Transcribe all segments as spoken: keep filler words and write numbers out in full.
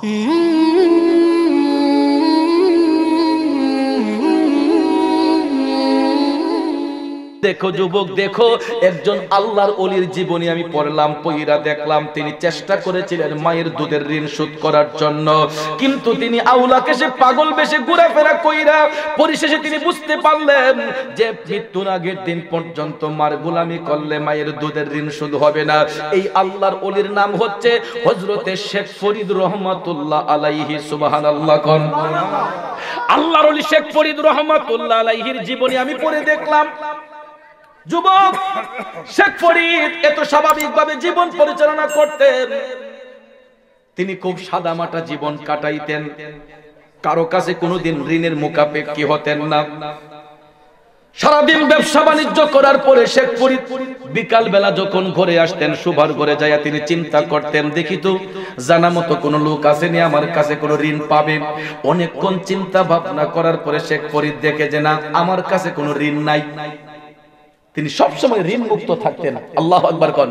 দেখো যুবক, দেখো একজন আল্লাহর ওলির জীবনী আমি পড়লাম, পয়রা দেখলাম। তিনি চেষ্টা করেছিলেন মায়ের দুধের ঋণ শোধ করার জন্য, কিন্তু তিনি আউলাকে সে পাগল বেশে ঘোরাফেরা কইরা পরিশেষে তিনি বুঝতে পারলেন যে মৃত্যুর আগের দিন পর্যন্ত মার গোলামি করলে মায়ের দুধের ঋণ শোধ হবে না। এই আল্লাহর ওলির নাম হচ্ছে হযরতে শেখ ফরিদ রহমাতুল্লাহ আলাইহি। সুবহানাল্লাহ কোন আল্লাহর ওলি শেখ ফরিদ রহমাতুল্লাহ আলাইহির জীবনী আমি পড়ে দেখলাম। যুবক, শেখ ফরিদ এত স্বাভাবিকভাবে জীবন পরিচালনা করতেন। তিনি খুব সাদামাটা জীবন কাটাইতেন, কারো কাছে কোনোদিন ঋণের মুখাপেক্ষী হতেন না। সারাদিন ব্যবসা বাণিজ্য করার পরে শেখ ফরিদ বিকাল বেলা যখন ঘরে আসতেন, সুভার ঘরে যাইয়া তিনি চিন্তা করতেন, দেখি তো জানা মতো কোনো লোক আসেনি আমার কাছে কোনো ঋণ পাবে। অনেকক্ষণ চিন্তা ভাবনা করার পরে শেখ ফরিদ দেখে যে না, আমার কাছে কোনো ঋণ নাই। তিনি সবসময় ঋণ মুক্ত থাকতেন। আল্লাহু আকবার কোন।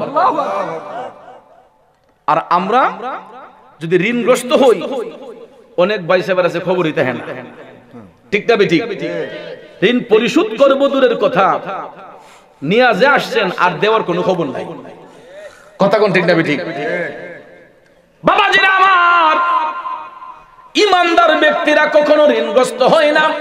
আর আমরা যদি ঋণগ্রস্ত হই, অনেক ভাই সাহেব আছে খবরই থাকে না, ঠিক না বেঠিক? ঋণ পরিশোধ করব দূরের কথা, নিয়াজে আসছেন আর দেওয়ার কোনো খবর নাই। কথা কোন, ঠিক না বেঠিক? বাবাজিরা আমার, ইমানদার ব্যক্তিরা কখনো ঋণগ্রস্ত হয় না।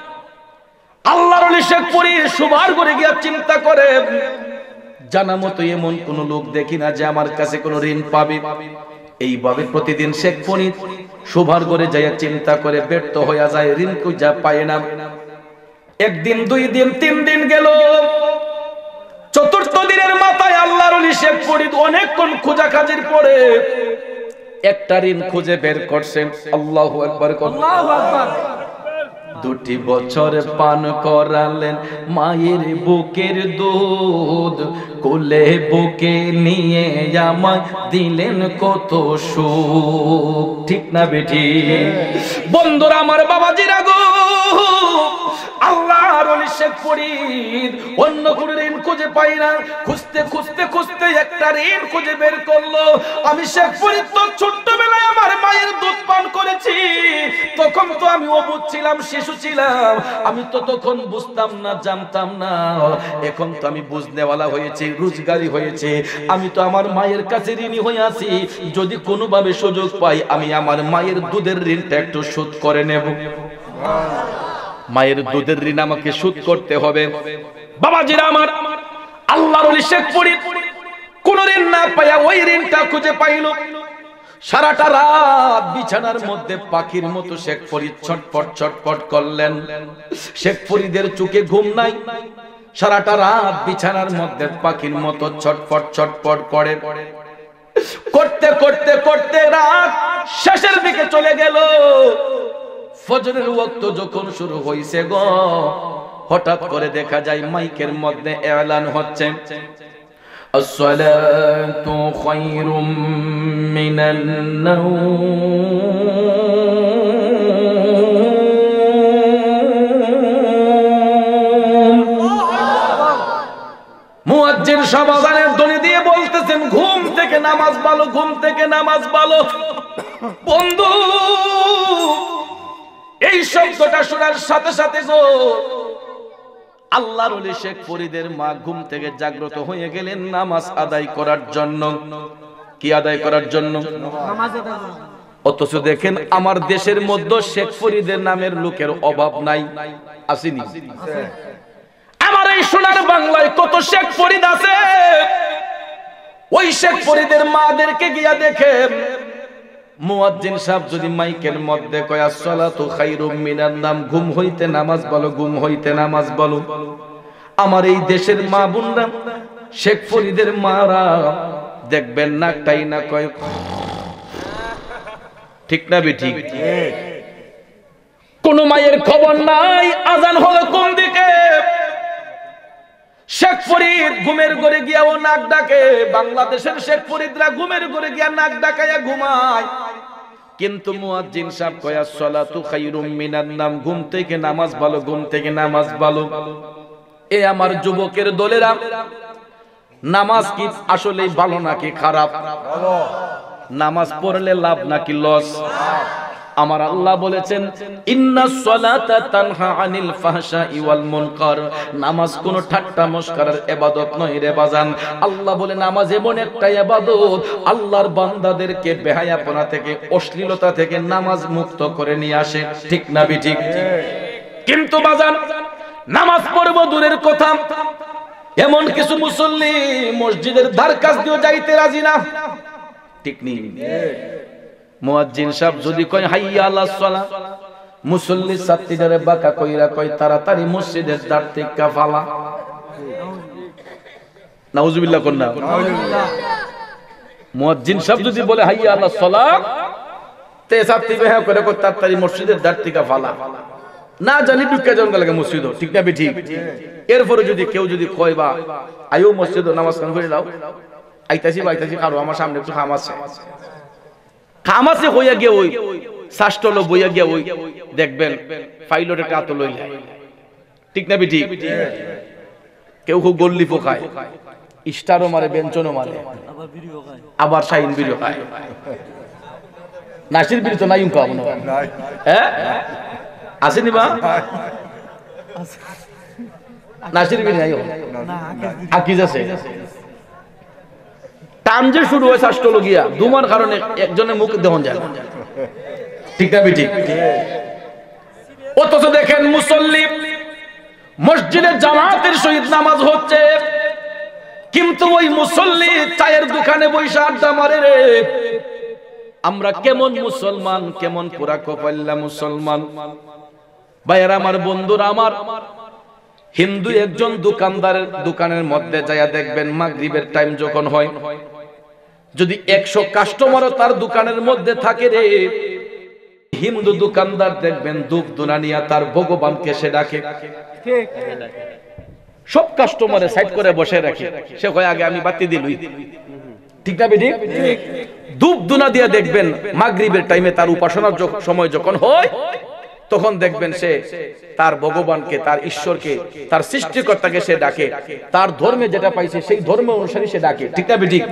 আল্লাহর ওলি শেখ ফরিদ সুভার করে গিয়া চিন্তা করে, জানা মতো এমন কোন লোক দেখি না যে আমার কাছে কোনো ঋণ পাবে। এইভাবে প্রতিদিন শেখ ফরিদ সুভার করে যাইয়া চিন্তা করে ব্যর্থ হইয়া যায়, ঋণ খুঁজা পায় না। একদিন, দুই দিন, তিন দিন গেল। চতুর্থ দিনের মাথায় আল্লাহর ওলি শেখ ফরিদ অনেকক্ষণ খোঁজাখাজির পরে একটা ঋণ খুঁজে বের করছেন। আল্লাহু আকবার, আল্লাহু আকবার। দুটি বছর পান করালেন মায়ের বুকের দুধ, কোলে বুকে নিয়ে আমায় দিলেন কত সুখ, ঠিক না বেঠি? বন্ধুরা আমার, বাবাজিরা গো, আল্লাহর ওলি শেখ ফরিদ অন্য কোনো ঋণ খুঁজে পাই না। খুঁজতে খুঁজতে খুঁজতে একটা ঋণ খুঁজে বের করলো। আমি শেখ ফরিদ তো ছোট্টবেলায় আমার মায়ের দুধ পান করেছি, তখন তো আমি অবুঝ ছিলাম, শিশু ছিলাম, আমি তো তখন বুঝতাম না, জানতাম না। এখন তো আমি বুঝনেওয়ালা হয়েছি, রোজগারি হয়েছে, আমি তো আমার মায়ের কাছে ঋণী হয়ে আছি। যদি কোনোভাবে সুযোগ পাই, আমি আমার মায়ের দুধের ঋণটা একটু শোধ করে নেব। মায়ের দুধের ঋণ আমাকে শোধ করতে হবে। বাবাজিরা আমার, আল্লাহর ওলি শেখ ফরিদ কোন ঋণ না পাইয়া ওই ঋণটা খুঁজে পাইল। সারাটা রাত বিছানার মধ্যে পাখির মতো শেখ ফরিদ ছটফট ছটফট করলেন। শেখ ফরিদের চোখে ঘুম নাই, সারাটা রাত বিছানার মধ্যে পাখির মতো ছটফট ছটফট করে। করতে করতে করতে রাত শেষের দিকে চলে গেল। ফজরের ওয়াক্ত যখন শুরু হইছে গো, হঠাৎ করে দেখা যায় মাইকের মধ্যে এলান হচ্ছে, আসসালাতু খায়রুম মিনান নাওম। মুয়াজ্জিন সাবানের ধ্বনি দিয়ে বলতেছেন, ঘুম থেকে নামাজ ভালো, ঘুম থেকে নামাজ ভালো। বন্ধু, এই শব্দটা শোনার সাথে সাথে গো, আল্লাহর ওলি শেখ ফরিদের মা ঘুম থেকে জাগ্রত হয়ে গেলেন নামাজ আদায় করার জন্য। কি আদায় করার জন্য? নামাজ আদায়। অথচ দেখেন, আমার দেশের মধ্যে শেখ ফরিদের নামের লোকের অভাব নাই, আসেনি? আমার এই সোনার বাংলায় কত শেখ ফরিদ আছে। ওই শেখ ফরিদের মাদেরকে গিয়া দেখেন, মুয়াজ্জিন সাহেব যদি মাইকের মধ্যে কয় আসসালাতু খায়রুম মিনান নাম, ঘুম হইতে নামাজ বলো, ঘুম হইতে নামাজ বলো, আমার এই দেশের মা বোনরা, শেখ ফরিদের মারা দেখবেন নাকটাই না কয়, ঠিক না বেঠিক? কোন মায়ের খবর নাই আজান হলো কোন দিকে। শেখ ফরিদ ঘুমের ঘরে গিয়া ও নাক ডাকে। বাংলাদেশের শেখ ফরিদরা ঘুমের ঘরে গিয়া নাক ডাকাইয়া ঘুমায়, কিন্তু মুয়াজ্জিন সাহেব কয় আসসালাতু খায়রুম মিনান নাম, ঘুম থেকে নামাজ ভালো, ঘুম থেকে নামাজ ভালো। এ আমার যুবকের দলেরা, নামাজ কি আসলেই ভালো নাকি খারাপ? নামাজ পড়লে লাভ নাকি লস? আমার আল্লাহ বলেছেন ইন্নাস সালাতা তানহা আনিল ফাহশাই ওয়াল মুনকার, নামাজ কোন ঠাট্টা মশকরার ইবাদত নয় রে বাজান। আল্লাহ বলে নামাজ এমন একটা ইবাদত, আল্লাহর বান্দাদেরকে বেহায়াপনা থেকে, অশ্লীলতা থেকে নামাজ মুক্ত করে নিয়ে আসে। ঠিক না বেঠিক? কিন্তু বাজান, নামাজ পড়ব দূরের কথা, এমন কিছু মুসল্লি মসজিদের ধার কাছ দিয়ে যাইতে রাজি না। ঠিক নেই? মুয়াজ্জিন সাহেব যদি কয় হাইয়া আলাস সালাহ, মুসল্লি ছাত্রীদের বাঁকা কইরা কয় তাড়াতাড়ি মসজিদের দ্বার থেকে ফালা। নাউজুবিল্লাহ কোন না? মুয়াজ্জিন সাহেব যদি বলে হাইয়া আলাস সালাহ, তে ছাত্রী বেহা করে কয় তাড়াতাড়ি মসজিদের দ্বার থেকে ফালা। না জানি ঢুকে যাওয়ার লাগে মসজিদ। ঠিক না বেঠিক? এরপরে যদি কেউ যদি কয় বা আয়ো মসজিদ নামাজ কান করে নাও, আইতাছি বাইতাছি কারো আমার সামনে একটু খাম আছে, খাম আছে হইয়া গিয়ে ওই শাস্টল বইয়া গিয়া ওই দেখবেন পাইলটের কাতো লইল। ঠিক না বেঠিক? কেউ খুব গল্লি পোকায়, স্টারও মারে, বেঞ্চনও মারে, আবার শাইন বিড়িও খায়। নাসির বিড়ি তো নাই উনকা মনে হয়, হ্যাঁ আসেনি বা নাসির বিড়ি নাই, আকিজ আছে। টান যে শুরু হয় শাস্ট্রোলজিয়া দুমার কারণে একজনের মুখ দেহন যায়। ঠিক না বেঠিক? অথচ দেখেন মুসল্লি মসজিদে জামাতের সহিত নামাজ হচ্ছে, কিন্তু ওই মুসল্লি চায়ের দোকানে বসে আড্ডা মারে রে। আমরা কেমন মুসলমান, কেমন পুরা কপাল্লা মুসলমান। ভাইয়েরা আমার, বন্ধুরা আমার, হিন্দু একজন দোকানদারের দোকানের মধ্যে যাইয়া দেখবেন মাগরিবের টাইম যখন হয়, যদি একশো কাস্টমারও তার দোকানের মধ্যে থাকে রে, হিন্দু দোকানদার দেখবেন ধূপ ধুনা নিয়ে তার ভগবানকে সে ডাকে। সব কাস্টমারে সাইড করে বসে রাখে, সে কয় আগে আমি বাতি দিলুই। ঠিক না বেঠিক? ধূপ ধুনা দিয়ে দেখবেন মাগরিবের টাইমে তার উপাসনার সময় যখন হয়, তখন দেখবেন সে তার ভগবানকে, তার ঈশ্বরকে, তার সৃষ্টিকর্তাকে সে ডাকে। তার ধর্মে যেটা পাইছে সেই ধর্ম অনুসারে সে ডাকে। ঠিক না বেঠিক?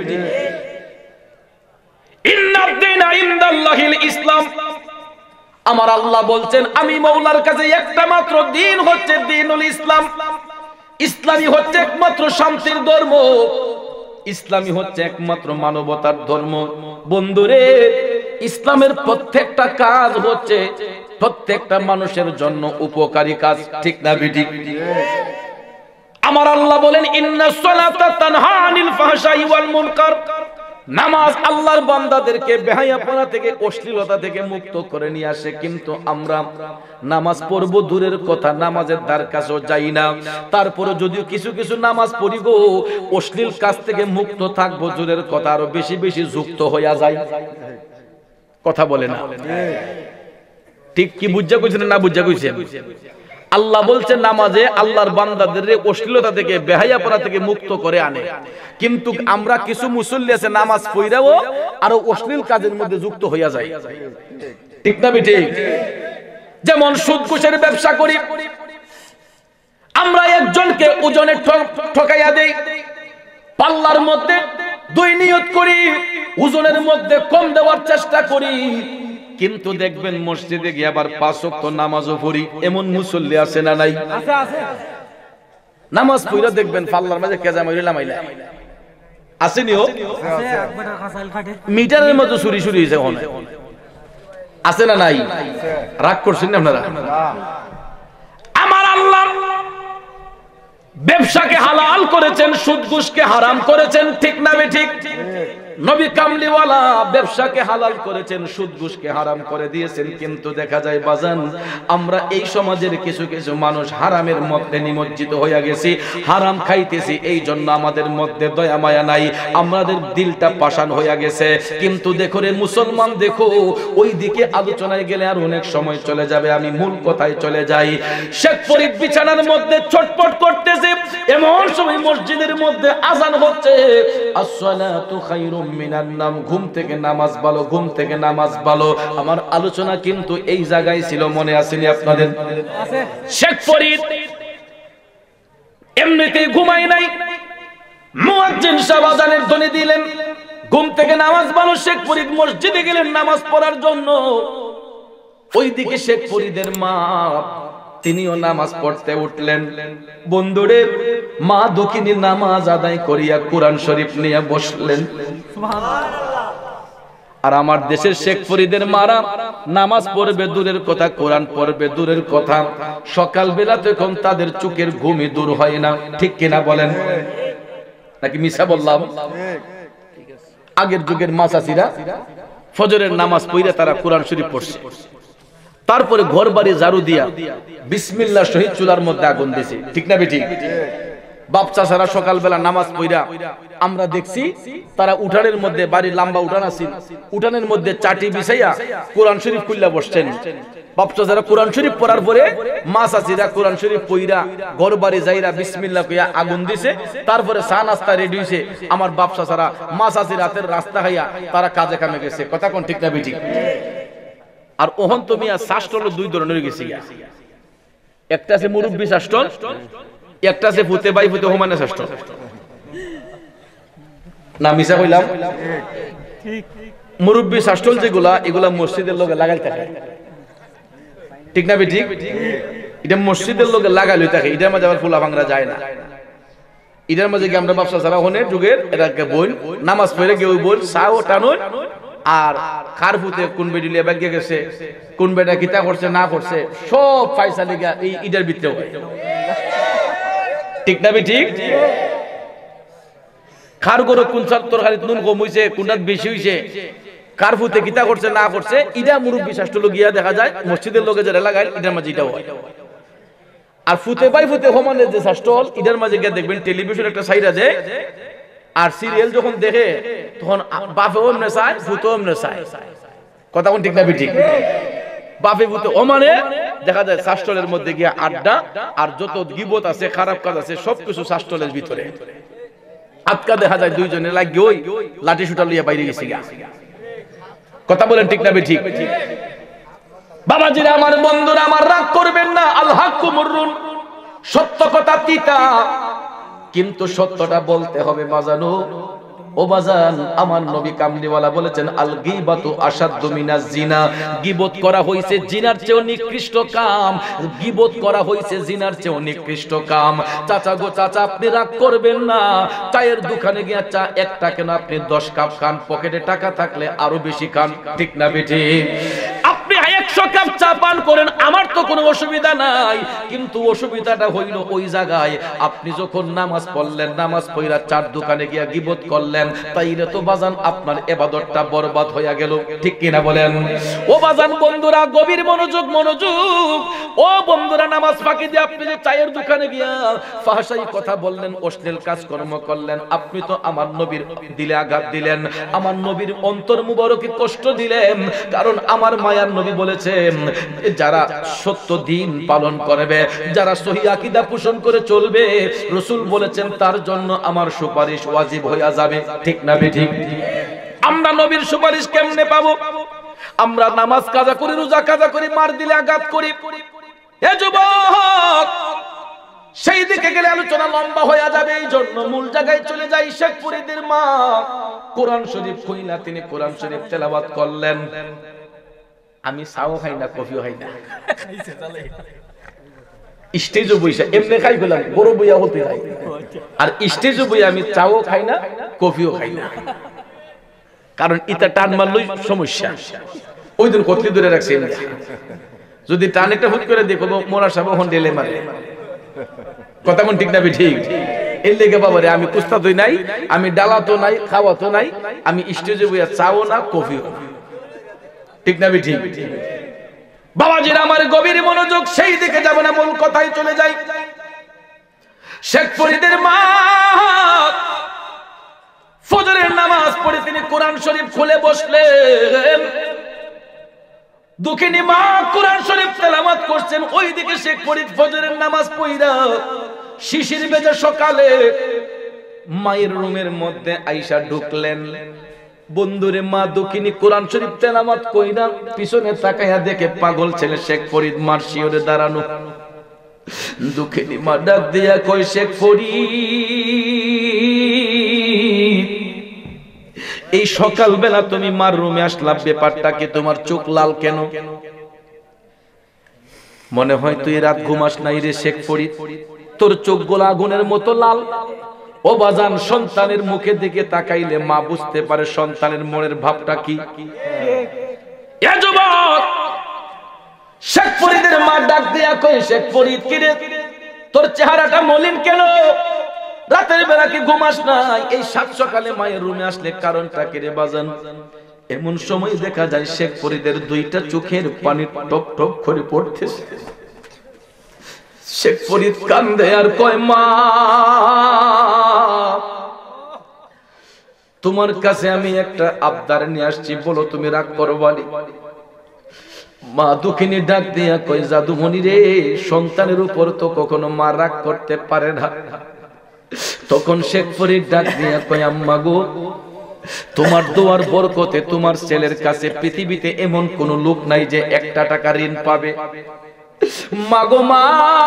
ইন্নাদ-দীনা ইনদাল্লাহিল ইসলাম। আমার আল্লাহ বলছেন আমি মওলার কাছে একটা মাত্র দিন হচ্ছে দ্বীনুল ইসলাম। ইসলামই হচ্ছে একমাত্র শান্তির ধর্ম, ইসলামই হচ্ছে একমাত্র মানবতার ধর্ম। বন্ধুরে, ইসলামের প্রত্যেকটা কাজ হচ্ছে প্রত্যেকটা মানুষের জন্য উপকারী কাজ। ঠিক না বেঠিক? আমার আল্লাহ বলেন ইন্নাস সালাতা তানহা আনিল ফাহশাই ওয়াল মুনকার, নামাজ আল্লাহর বান্দাদেরকে বেহায়াপনা থেকে, অশ্লীলতা থেকে মুক্ত করে নিয়ে আসে। কিন্তু আমরা নামাজ পড়ব দূরের কথা, নামাজের দ্বার কাছেও যাই না। তারপরে যদিও কিছু কিছু নামাজ পড়ি গো, অশ্লীল কাজ থেকে মুক্ত থাকবো দূরের কথা, আরো বেশি বেশি যুক্ত হইয়া যায়। কথা বলে না? ঠিক কি বুঝা কইছেন না বুঝা কইছেন? আল্লাহ বলছেন নামাজে আল্লাহর বান্দাদের অশ্লীলতা থেকে, বেহায়াপনা থেকে মুক্ত করে আনে। কিন্তু আমরা কিছু মুসল্লি আছে নামাজ পড়াও আর অশ্লীল কাজের মধ্যে যুক্ত হইয়া যায়। ঠিক না বেঠিক? যেমন সুদ ঘুষের ব্যবসা করি, আমরা একজনকে ওজনে ঠকাইয়া দেই, পাল্লার মধ্যে দুই নিয়ত করি, ওজনের মধ্যে কম দেওয়ার চেষ্টা করি, কিন্তু দেখবেন মসজিদে গিয়ে আবার পাঁচ ওয়াক্ত নামাজও পড়ি। এমন মুসল্লি আছে না নাই? আছে আছে। নামাজ পড়া দেখবেন পাল্লার মাঝে কেজা মাইরা লামাইলা আসেনি? ও মিটারের মতো চুরি চুরি হয়েছে, আছে না নাই? রাগ করছেন না আপনারা? আমার আল্লাহ ব্যবসাকে হালাল করেছেন, সুদ ঘুষকে হারাম করেছেন। ঠিক না বেঠিক? নবী কামলিওয়ালা ব্যবসাকে হালাল করেছেন, সুদ ঘুষকে হারাম করে দিয়েছেন। কিন্তু দেখা যায় বাজান, আমরা এই সমাজের কিছু কিছু মানুষ হারামের মধ্যে নিমজ্জিত হইয়া গেছি, হারাম খাইতেছি। এই জন্য আমাদের মধ্যে দয়া মায়া নাই, আমাদের দিলটা পাষাণ হইয়া গেছে। কিন্তু দেখো রে মুসলমান, দেখো ওই দিকে আলোচনায় গেলে আর অনেক সময় চলে যাবে, আমি মূল কথায় চলে যাই। শেখ ফরিদ বিছানার মধ্যে ছটপট করতেছে, এমন সময় মসজিদের মধ্যে আজান হচ্ছে, আসসালাতু খায়রুম মিনান নাম, ঘুম থেকে নামাজ ভালো, ঘুম থেকে নামাজ ভালো। আমার আলোচনা কিন্তু এই জায়গায় ছিল, মনে আসেনি আপনাদের? শেখ ফরিদ এমনিতেই ঘুমায় নাই, মুয়াজ্জিন সাহেব আজানের ধ্বনি দিলেন, ঘুম থেকে নামাজ পড়ো, শেখ ফরিদ মসজিদে গেলেন নামাজ পড়ার জন্য। ওইদিকে শেখ ফরিদের মা তিনিও নামাজ পড়তে উঠলেন। বন্ধুরে, মা দক্ষিণী নামাজ আদায় করিয়া কোরআন শরীফ নিয়ে বসলেন। আর আমার দেশের শেখ ফরিদের মারা নামাজ পড়বে দূরের কথা, কোরআন পড়বে দূরের কথা, সকাল বেলা তখন তাদের চোখের ঘুমই দূর হয় না। ঠিক কিনা বলেন? নাকি মিছা বললাম? আগের যুগের মাসাসিরা ফজরের নামাজ পড়ে তারা কোরআন শরীফ পড়ছে, তারপরে ঘর বাড়ি ঝাড়ু দিয়া বিসমিল্লাহ শহীদ চুলার মধ্যে আগুন দিয়েছে। ঠিক না বেঠিক? বাপ চাচারা সকালবেলা নামাজ পড়া আমরা দেখছি তারা উঠানের মধ্যে, বাড়ির লম্বা উঠান আছে, উঠানের মধ্যে চাটি বিছাইয়া কোরআন শরীফ খুললা বসছেন। বাপ চাচারা কোরআন শরীফ পড়ার পরে মা চাচিরা কোরআন শরীফ পড়া ঘর বাড়ি যাইরা বিসমিল্লাহ কইয়া আগুন দিছে, তারপরে চা নাস্তা রেডি হইছে। আমার বাপ চাচারা মা চাচির রাতের রাস্তা খাইয়া তারা কাজে কামে গেছে। কথা কোন ঠিক না বেঠিক? আর ওহন তো মিয়া শাস্ত্র দুই ধরনের গেছে, একটা আছে মুরব্বী শাস্ত্র, একটা আছে ফুতে বাই ফুতে হোমানে শাস্ত্র। না মিছা কইলাম? মুরব্বী শাস্ত্র যেগুলা, এগুলা মসজিদের লোকে লাগাই থাকে। ঠিক না বেঠিক? এটা মসজিদের লোকে লাগাইলে থাকে, এটার মাঝে আবার ফুলা ভাঙরা যায় না। এটার মাঝে কি আমরা ব্যবসা ছাড়া হনে যুগের এটাকে বই নামাজ পড়ে গিয়ে ওই বই চাও টানুন, আর কার ফুতে কোন বেডিলিয়া ব্যাগে গেছে, কোন বেটা কিতা করছে না করছে, সব পয়সা লেগে এই ঈদের ভিতরে হয়। ঠিক না বেঠিক? কার গরু কোন তরকারিতে নুন কম হইছে, কোনটাত বেশি হইছে, কার ফুতে কিতা করছে না করছে, ইটা মুরব্বী শাস্ত্র লগিয়া দেখা যায় মসজিদের লোকে যারা লাগায় এটার মাঝে এটাও হয়। আর ফুতে বাই ফুতে হোমানের যে শাস্ত্র, এটার মাঝে গিয়ে দেখবেন টেলিভিশন একটা সাইড আছে, আর সিরিয়াল যখন দেখে তখন বাপেও এমনে চায়, ফুতেও এমনে চায়। কথা কোন ঠিক না বেঠিক? বাপে ফুতে ও মানে দেখা যায় শাস্ত্রের মধ্যে গিয়া আড্ডা, আর যত গীবত আছে খারাপ কাজ আছে সবকিছু শাস্ত্রের ভিতরে। আজকা দেখা যায় দুইজনে লাগিয়ে ওই লাঠি শুটা লইয়া বাইরে গেছে। কথা বলেন ঠিক না বেঠিক? বাবাজিরা আমার, বন্ধুরা আমার, রাগ করবেন না। আল হাক্কু মুররুন, সত্য কথা তিতা, কিন্তু সত্যটা বলতে হবে বাজানো। ও বাজান, আমার নবী কামলিওয়ালা বলেছেন আল গীবাতু আশাদ্দু মিনাজ জিনা, গীবত করা হইছে জিনার চেয়েও নিকৃষ্ট কাম। গীবত করা হইছে জিনার চেয়েও নিকৃষ্ট কাম। চাচা গো চাচা, আপনি রাগ করবেন না। চায়ের দোকানে গিয়া চা একটা কেন আপনি দশ কাপ খান, পকেটে টাকা থাকলে আরো বেশি খান। ঠিক না বেঠিক? আপনি একশো কাপ চা পান করেন, আমার তো কোনো অসুবিধা নাই, কিন্তু অসুবিধাটা হইল ওই জায়গায় আপনি যখন নামাজ পড়লেন, নামাজ পড়া চার দোকানে গিয়া গীবত করলেন, তাইলে তো বাজান আপনার ইবাদতটা বরবাদ হইয়া গেল। ঠিক কিনা বলেন? ও বাজান বন্ধুরা, গভীর মনোযোগ, মনোযোগ। ও বন্ধুরা, নামাজ ফাঁকি দিয়ে আপনি যে চায়ের দোকানে গিয়া ফাহশাই কথা বললেন, অশ্লীল কাজকর্ম করলেন, আপনি তো আমার নবীর দিলে আঘাত দিলেন, আমার নবীর অন্তর মুবারকে কষ্ট দিলেন। কারণ আমার মায়ার নবী বলেছেন, যারা সত্য দিন পালন করবে, যারা সহিহ আকীদা পোষণ করে চলবে, রাসূল বলেছেন তার জন্য আমার সুপারিশ ওয়াজিব হইয়া যাবে। ঠিক না বেঠিক? আমরা নবীর সুপারিশ কেমনে পাবো? আমরা নামাজ কাজা করি, রোজা কাজা করি, মার দিলে আঘাত করি। এ যুবক, সেই দিকে গেলে আলোচনা লম্বা হয়ে যাবে, এই জন্য মূল জায়গায় চলে যাই। শেখ ফরিদের মা কোরআন শরীফ খুইলা তিনি কোরআন শরীফ তেলাওয়াত করলেন। আমি চাও খাই না, কফিও খাই না, স্টেজও বইসা এমনি খাই গেলাম, বড় বইয়া হতে খাই, আর স্টেজও বই আমি চাও খাই না, কফিও খাই না। কারণ ইটা টান মারলই সমস্যা। ওই দিন কতলি ধরে রাখছে, যদি টান একটা হুট করে দেখো মোরা সাহেব হন ডেলে মারে। কথা কোন ঠিক না ঠিক? এর লেগে বাবারে আমি কুস্তাদ হই নাই, আমি ডালা তো নাই, খাওয়া তো নাই, আমি স্টেজে বইয়া চাও না, কফিও না। ঠিক না ঠিক? বাবাজিরা আমার, গভীর মনোযোগ, সেই দিকে যাব না, মূল কথাই চলে যাই। শেখ ফরিদের মা ফজরের নামাজ পড়ে তিনি কোরআন শরীফ খুলে বসলেন। দুঃখিনী মা কোরআন শরীফ তেলাওয়াত করছেন, ওইদিকে শেখ ফরিদ ফজরের নামাজ পড়া শিশির বেজে সকালে মায়ের রুমের মধ্যে আইসা ঢুকলেন। বন্ধুরে, মা দুঃখিনী কোরআন শরীফ তেলাওয়াত কইরা পিছনে তাকায়া দেখে পাগল ছেলে শেখ ফরিদ মার শিওরে দাঁড়ানো। দুঃখিনী মা ডাক দিয়া কই, শেখ ফরিদ এই সকালবেলা তুমি মার রুমে আসলা, ব্যাপারটা কি? তোমার চোখ লাল কেন? মনে হয় তুই রাত ঘুমাস নাই রে শেখ ফরিদ, তোর চোখগুলো আগুনের মতো লাল। ও বাজান, সন্তানের মুখের দিকে তাকাইলে মা বুঝতে পারে সন্তানের মনের ভাবটা কি। এ যুবক, শেখ ফরিদের মা ডাক দিয়া কয়, শেখ ফরিদ কিরে তোর চেহারাটা মলিন কেন? রাতের বেলা কি ঘুমাস নাই? এই সাত সকালে মায়ের রুমে আসলে কারণটা কি রে বাজান? এমন সময় দেখা যায় শেখ ফরিদের দুইটা চোখের পানি টপ টপ করে পড়তেছে। শেখ ফরিদ কান্দে আর কয়, মা তোমার কাছে আমি একটা আবদার নিয়ে আসছি, বলো তুমি রাগ করবানি? মা দুঃখিনী ডাক দিয়া কয়, জাদুমণি রে, সন্তানের উপর তো কখনো মা রাগ করতে পারে না। তখন শেখ ফরিদ ডাক দিয়া কয়, আম্মা গো, তোমার দোয়ার বরকতে তোমার ছেলের কাছে পৃথিবীতে এমন কোন লোক নাই যে একটা টাকা ঋণ পাবে। মা গো মা,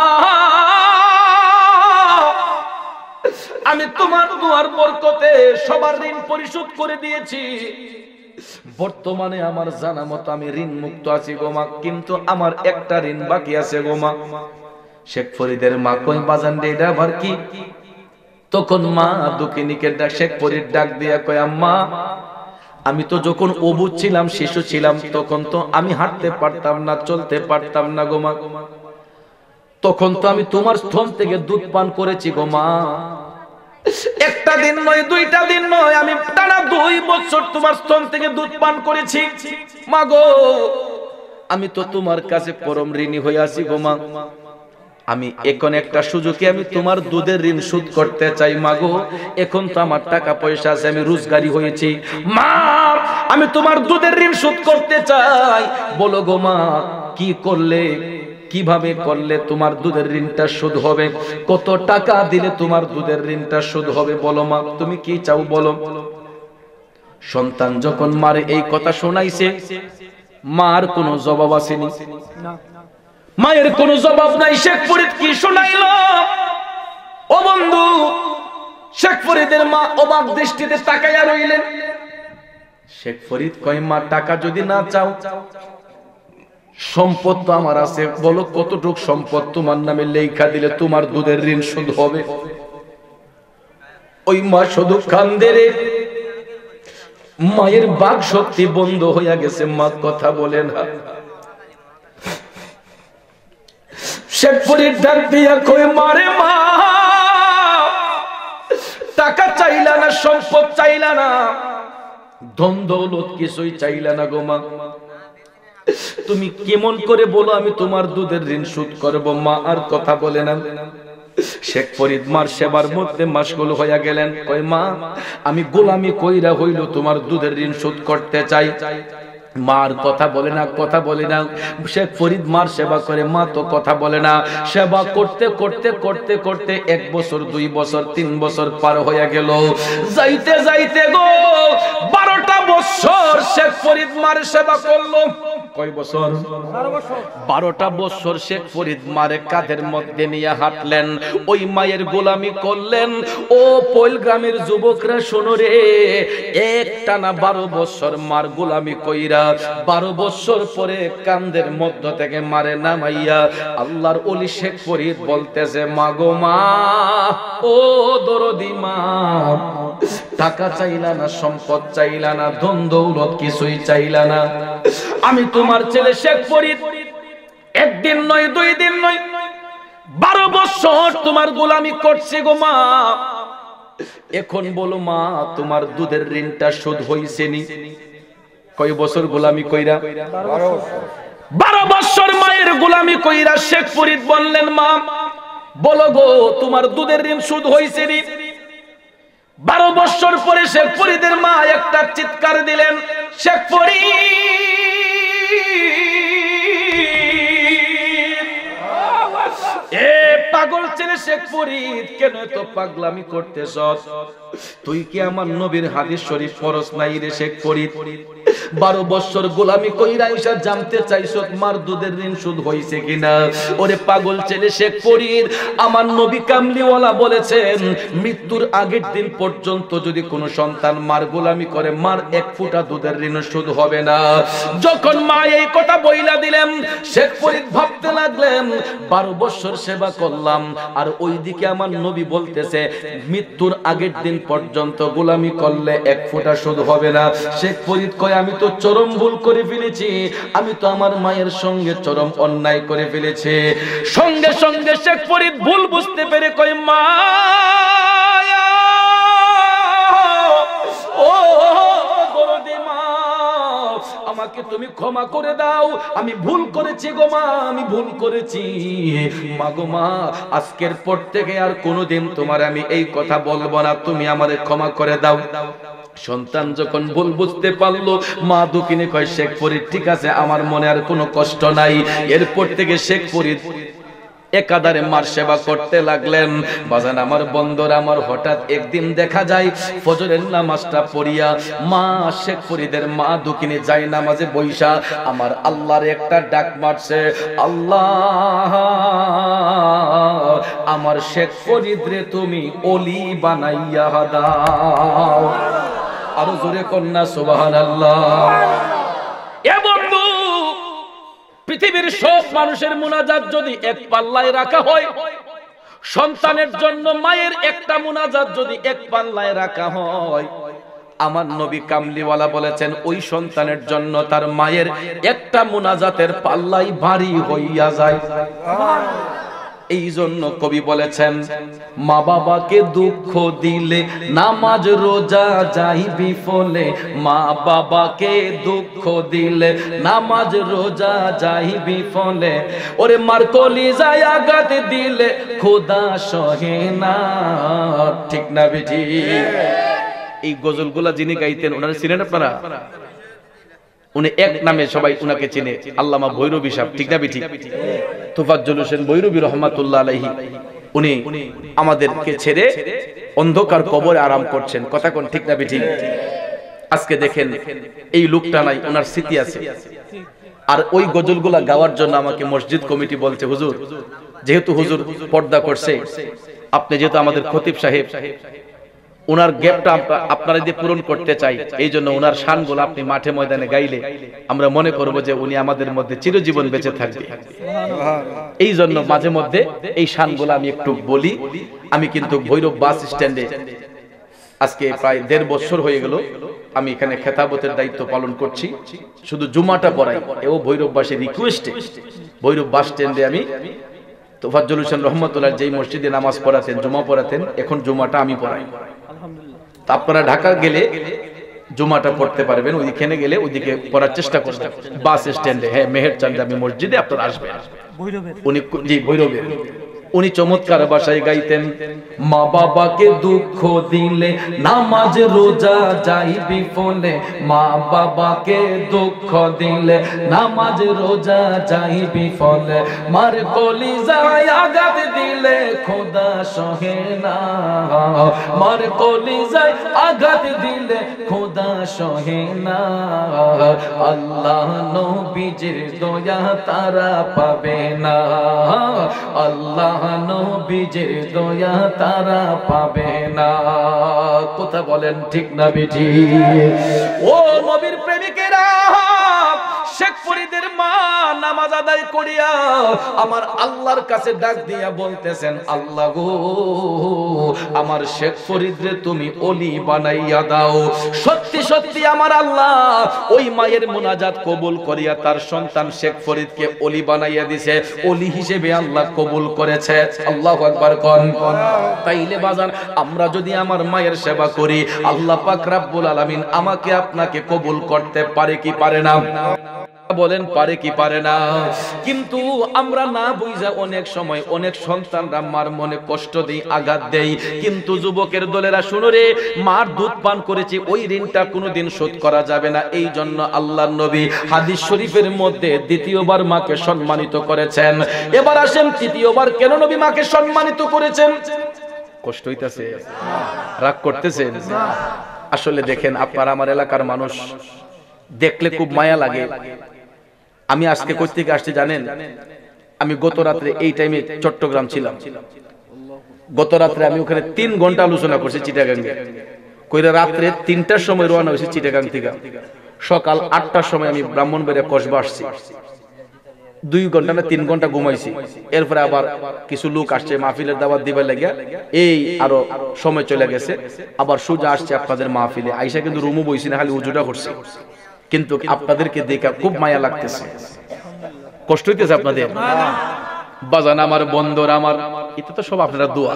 আমি তোমার দোয়ার বরকতে সবার ঋণ পরিশোধ করে দিয়েছি। বর্তমানে আমার জানা মতো আমি ঋণ মুক্ত আছি গো মা, কিন্তু আমার একটা ঋণ বাকি আছে গো মা। শেখ ফরিদের মা কই, বাজান রে এটা আবার কি? তখন মা দুঃখিনীকে ডাক শেখ ফরিদ ডাক দিয়া কয়, আম্মা আমি তো যখন অবুঝ ছিলাম, শিশু ছিলাম, তখন তো আমি হাঁটতে পারতাম না, চলতে পারতাম না গো মা। তখন তো আমি তোমার স্তন থেকে দুধ পান করেছি গো মা। একটা দিন নয়, দুইটা দিন নয়, আমি টানা দুই বছর তোমার স্তন থেকে দুধ পান করেছি মা গো। আমি তো তোমার কাছে পরম ঋণী হয়ে আছি গো মা। আমি এখন একটা সুযোগে আমি তোমার দুধের ঋণ শোধ করতে চাই মা গো। এখন তো আমার টাকা পয়সা আছে, আমি রোজগারি হয়েছি মা, আমি তোমার দুধের ঋণ শোধ করতে চাই। বলো গো মা, কি করলে, কিভাবে করলে তোমার দুধের ঋণটা শোধ হবে? কত টাকা দিলে তোমার দুধের ঋণটা শোধ হবে? বলো মা, তুমি কি চাও বলো। সন্তান যখন মারে এই কথা শোনাইছে, মার কোনো জবাব আসেনি, মায়ের কোনো জবাব নাই। শেখ ফরিদ কি শোনাইল? ও বন্ধু, শেখ ফরিদের মা অবাক দৃষ্টিতে তাকাইয়া রইলেন। শেখ ফরিদ কয়, মা টাকা যদি না চাও, সম্পদ তো আমার আছে, বলো কতটুক সম্পদ তোমার নামে লেখা দিলে তোমার দুধের ঋণ শোধ হবে? ওই মা শুধু কান্দে রে। মায়ের বাক শক্তি বন্ধ হইয়া গেছে, মা কথা বলে না। শেখ ফরিদ ডাক দিয়া কই, মারে মা, টাকা চাইলা না, সম্পদ চাইলা না, ধন দৌলত কিছুই চাইলা না গো মা। তুমি কেমন করে বলো আমি তোমার দুধের ঋণ শোধ করব? মা আর কথা বলে না। শেখ ফরিদ মার সেবার মধ্যে মাশগুল হইয়া গেলেন। কয়, মা আমি গোলামি কইরা হইল তোমার দুধের ঋণ শোধ করতে চাই। মার কথা বলে না, কথা বলে না। শেখ ফরিদ মার সেবা করে, মা তো কথা বলে না। সেবা করতে করতে করতে করতে এক বছর, দুই বছর, তিন বছর পার হয়ে গেল। যাইতে যাইতে গো বারোটা বছর শেখ ফরিদ মার সেবা করলো। কয় বছর? বারোটা বছর শেখ ফরিদ মারে কাঁধের মধ্যে নিয়ে হাঁটলেন, ওই মায়ের গোলামি করলেন। ও পৈল গ্রামের যুবকরা শোনো রে, একটানা বারো বছর মার গোলামি কইরা বারো বছর পরে কান্দের মধ্য থেকে মারে নামাইয়া আল্লাহর ওলি শেখ ফরিদ বলতেছে, মা গো মা, ও দরদি মা, টাকা চাইলা না, সম্পদ চাইলা না, ধন দৌলত কিছুই চাইলা না। আমি তোমার ছেলে শেখ ফরিদ একদিন নয়, দুই দিন নয়, বারো বছর তোমার গোলামি করছে গো মা। এখন বলো মা, তোমার দুধের ঋণটা শোধ হইছে নি? কয় বছর গোলামি কইরা? বারো বছর মায়ের গোলামি কইরা শেখ ফরিদ বললেন, মা বলো গো তোমার দুধের ঋণ শোধ হইছে নি? বারো বছর পরে শেখ ফরিদের মা একটা চিৎকার দিলেন, শেখ ফরিদ, এ পাগল ছেলে শেখ ফরিদ, কেন এত পাগলামি করতেছস? তুই কি আমার নবীর হাদিস শরীফ পড়স নাই রে শেখ ফরিদ? বারো বছর গোলামি কইরা আইসা জানতে চাইছো মার দুধের ঋণ শোধ হইছে কিনা। ওরে পাগল ছেলে শেখ ফরিদ, আমার নবী কামলিওয়ালা বলেছেন মৃত্যুর আগের দিন পর্যন্ত যদি কোনো সন্তান মার গোলামি করে মার এক ফোঁটা দুধের ঋণ শোধ হবে না। যখন মা এই কথা বইলা দিলেন শেখ ফরিদ ভাবতে লাগলেন বারো বছর সেবা করলাম আর ওইদিকে আমার নবী বলতেছে মৃত্যুর আগের দিন পর্যন্ত গোলামি করলে এক ফোঁটা শোধ হবে না। শেখ ফরিদ কয় আমি তো চরম ভুল করে ফেলেছি, আমি তো আমার মায়ের সঙ্গে চরম অন্যায় করে ফেলেছি। সঙ্গে সঙ্গে শেখ ফরিদ ভুল বুঝতে পেরে কয় মা ও দরদি মা, আমাকে তুমি ক্ষমা করে দাও, আমি ভুল করেছি গো মা, আমি ভুল করেছি মা গো মা, আজকের পর থেকে আর কোনোদিন তোমার আমি এই কথা বলবো না, তুমি আমারে ক্ষমা করে দাও। সন্তান যখন ভুল বুঝতে পারলো মা দুকিনে কয় শেখ ফরিদ ঠিক আছে, আমার মনে আর কোনো কষ্ট নাই। এরপর থেকে শেখ ফরিদ একাধারে মার সেবা করতে লাগলেন। বাজান আমার বন্ধুরা, আমার হঠাৎ একদিন দেখা যায় ফজরের নামাজটা পড়িয়া মা শেখ ফরিদের মা দুকিনে যায় নামাজে বৈশা আমার আল্লাহর একটা ডাক মারছে, আল্লাহ আমার শেখ ফরিদ রে তুমি ওলি বানাইয়া দাও। আরো জোরে কন্যা সুবহানাল্লাহ। এ বন্ধু, পৃথিবীর সব মানুষের মুনাজাত যদি এক পাল্লায় রাখা হয়, সন্তানের জন্য মায়ের একটা মুনাজাত যদি এক পাল্লায় রাখা হয়, আমার নবী কামলিওয়ালা বলেছেন ওই সন্তানের জন্য তার মায়ের একটা মুনাজাতের পাল্লাই ভারী হইয়া যায়। এই জন্য কবি বলেছেন মা বাবাকে দুঃখ দিলে নামাজ রোজা যাই বিফলে, মা বাবাকে দুঃখ দিলে নামাজ রোজা যাই বিফলে, ওরে মার কলিজায় আঘাত দিলে খোদা সহে না। ঠিক না বেটি? এই গজলগুলা যিনি গাইতেন ওনারা চিনেন আপনারা? উনি এক নামে সবাই উনাকে চিনে, আল্লামা ভৈরবী সাহেব। ঠিক না বেটি? তোফাজ্জল হোসেন ভৈরবী রহমাতুল্লাহ আলাইহি উনি আমাদেরকে ছেড়ে অন্ধকার কবরে আরাম করছেন। কথা কোন ঠিক না বেটি? আজকে দেখেন এই লোকটা নাই, ওনার স্মৃতি আছে। আর ওই গজলগুলা গাওয়ার জন্য আমাকে মসজিদ কমিটি বলছে হুজুর, যেহেতু হুজুর পর্দা করছে, আপনি যেহেতু আমাদের খতিব সাহেব, ওনার গ্যাপটা আপনারা দিয়ে পূরণ করতে চাই, এই জন্য ওনার শানগুলো আপনি মাঠে ময়দানে গাইলে আমরা মনে করব যে উনি আমাদের মধ্যে চিরজীবন বেঁচে থাকবে। এই জন্য মাঝে মধ্যে এই শানগুলো আমি একটু বলি। আমি কিন্তু ভৈরব বাস স্ট্যান্ডে আজকে প্রায় দেড় বছর হয়ে গেল আমি এখানে খেতাবতের দায়িত্ব পালন করছি, শুধু জুমাটা পড়াই। এও ভৈরববাসীর রিকোয়েস্টে ভৈরব বাস স্ট্যান্ডে আমি তোফাজ্জল হোসেন রহমতুল্লাহ যেই মসজিদে নামাজ পড়াতেন, জুমা পড়াতেন, এখন জুমাটা আমি পড়াই। আপনারা ঢাকা গেলে জুমাটা পড়তে পারবেন, ওইখানে গেলে ওইদিকে পড়ার চেষ্টা করবেন বাস স্ট্যান্ডে। হ্যাঁ, মেহের চান্দামি মসজিদে আপনারা আসবেন। উনি জি ভৈরবের, উনি চমৎকার ভাষায় গাইতেন, মা বাবাকে দুঃখ দিলে নামাজ রোজা যাই বিফলে, মা বাবাকে দুঃখ দিলে নামাজ রোজা যাই বিফলে, মার কলিজায় আঘাত দিলে খোদা সহে না, মার কলিজায় আঘাত দিলে খোদা সহে না, আল্লাহ নবীজির দয়া তারা পাবে না, আল্লাহ নবীজির দয়া তারা পাবে না। কথা বলেন ঠিক না বেটি? ও নবীর প্রেমিকেরা, শেখ ফরিদের মা নামাজ আদায় করিয়া আমার আল্লাহর কাছে ডাক দিয়া বলতেছেন, আল্লাহ গো আমার শেখ ফরিদরে তুমি ওলি বানাইয়া দাও। সত্যি সত্যি আমার আল্লাহ ওই মায়ের মুনাজাত কবুল করিয়া তার সন্তান শেখ ফরিদকে ওলি বানাইয়া দিয়েছে, ওলি হিসেবে আল্লাহ কবুল করেছে। আল্লাহু আকবার কোন। তাইলে বাজান আমরা যদি আমার মায়ের সেবা করি, আল্লাহ পাক রব্বুল আলামিন আমাকে আপনাকে কবুল করতে পারে কি পারে না? বলেন পারে কি পারে না? কিন্তু আমরা না বুঝা অনেক সময় অনেক সন্তানরা মার মনে কষ্ট দেই, আঘাত দেই। কিন্তু যুবকের দলেরা শুনো রে, মার দুধ পান করেছি ওই ঋণটা কোনোদিন শোধ করা যাবে না। এই জন্য আল্লাহর নবী হাদিস শরীফের মধ্যে দ্বিতীয়বার মাকে সম্মানিত করেছেন। এবার আসেন তৃতীয়বার কেন নবী মাকে সম্মানিত করেছেন? কষ্ট হইতাছে? রাগ করতেছেন? আসলে দেখেন আপনার আমার এলাকার মানুষ দেখলে খুব মায়া লাগে। আমি আজকে কই থেকে আসছি জানেন? আমি গত রাত্রে এই টাইমে চট্টগ্রাম ছিলাম। গত রাত্রে আমি ওখানে তিন ঘন্টা আলোচনা করছি চিটাগাঙ্গে। কইরা রাত্রে তিনটার সময় রওনা হয়েছি চিটাগাং থেকে। সকাল আটটার সময় আমি ব্রাহ্মণবাড়িয়া কসবা আসছি। দুই ঘন্টা না তিন ঘন্টা ঘুমাইছি। এরপরে আবার কিছু লোক আসছে মাহফিলের দাওয়াত দিবার লাগিয়া, এই আরো সময় চলে গেছে। আবার সোজা আসছে আপনাদের মাহফিলে। আইসা কিন্তু রুমও বইছি না, খালি উজুটা করছে। কিন্তু আপনাদেরকে দেখা খুব মায়া লাগতেছে। কষ্ট হইতেছে আপনাদের? বাজান আমার, বন্ধুর আমার, এটা তো সব আপনারা দোয়া।